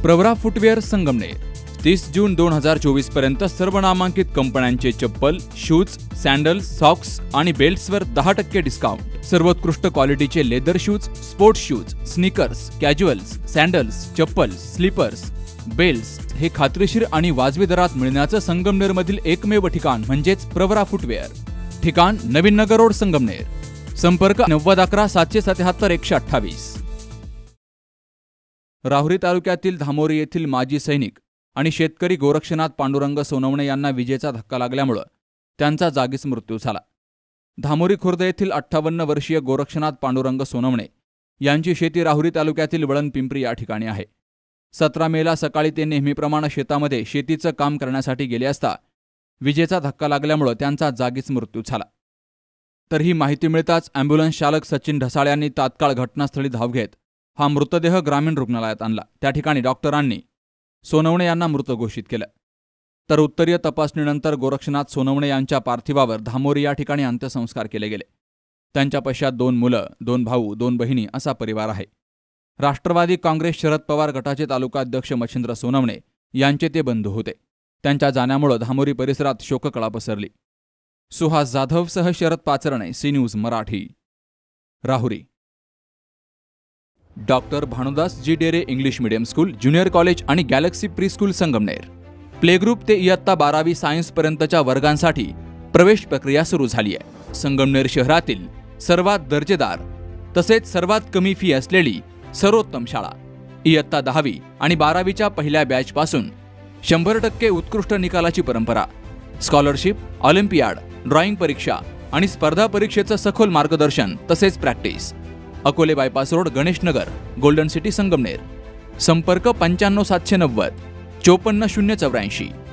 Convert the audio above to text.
Pravara footwear Sangamner 30 जून 2024 पर्यंत सर्व नामांकित कंपन्यांचे चप्पल, शूज, सॅन्डल्स, सॉक्स आणि बेल्ट्सवर 10% डिस्काउंट। सर्वोत्कृष्ट क्वालिटीचे leather shoes, sports shoes, sneakers, casuals, sandals, chappals, slippers, belts हे खात्रीशीर आणि वाजवी दरात मिळण्याचं संगमनेरमधील एकमेव ठिकाण म्हणजेच प्रवरा फुटवेअर। ठिकाण नवीन नगर रोड संगमनेर। संपर्क 9011 777 128। राहुरी तालुक्यातील धामोरी येथील माजी सैनिक आणि शेतकरी गोरक्षनाथ पांडुरंग सोनवणे यांना विजेचा धक्का लागल्यामुळे त्यांचा जागीच मृत्यू झाला। धामोरी खुर्द येथील 58 वर्षीय गोरक्षनाथ पांडुरंग सोनवणे यांची शेती राहुरी तालुक्यातील वळण पिंपरी या ठिकाणी आहे। 17 मेला सकाळी ते नेहमीप्रमाणे शेतामध्ये शेतीचं काम करण्यासाठी गेले असता विजेचा धक्का लागल्यामुळे त्यांचा जागीच मृत्यू झाला। तर ही माहिती मिळताच ॲम्ब्युलन्स चालक सचिन ढसाळ यांनी तात्काळ घटनास्थळी धाव घेत हा मृतदेह ग्रामीण रुग्णालयात आणला। त्या ठिकाणी डॉक्टरांनी सोनवणे यांना मृत घोषित केलं। तर उत्तरीय तपासणीनंतर गोरक्षनाथ सोनवणे यांच्या पार्थिवावर धामोरी या ठिकाणी अंत्यसंस्कार केले गेले। त्यांच्या पश्चात 2 मुलं, 2 भाऊ, 2 बहिणी असा परिवार आहे। राष्ट्रवादी काँग्रेस शरद पवार गटाचे तालुकाध्यक्ष मच्छिंद्र सोनवणे यांचे ते बंधू होते। त्यांच्या जाण्यामुळे धामोरी परिसरात शोककळा पसरली। सुहास जाधवसह Sharad Pacharne, C news Marathi, Rahuri. Doctor Bhanudas G Dere English medium school, junior college आणि galaxy pre school Sangamner. Play group ते इयत्ता 12वी सायन्स पर्यंतच्या वर्गांसाठी प्रवेश प्रक्रिया सुरू झाली आहे। संगमनेर शहरातील सर्वात दर्जेदार तसेच सर्वात कमी फी असलेली सर्वोत्तम शाळा। इयत्ता 10वी आणि 12वीच्या पहिल्या बॅचपासून 100% उत्कृष्ट निकालाची परंपरा, स्कॉलरशिप, ऑलिम्पियाड, ड्रॉइंग परीक्षा आणि स्पर्धा परीक्षेचं सखोल मार्गदर्शन तसेच practice. Akole bypass road, Ganesh Nagar, golden city Sangamner. संपर्क 95 790 54 084।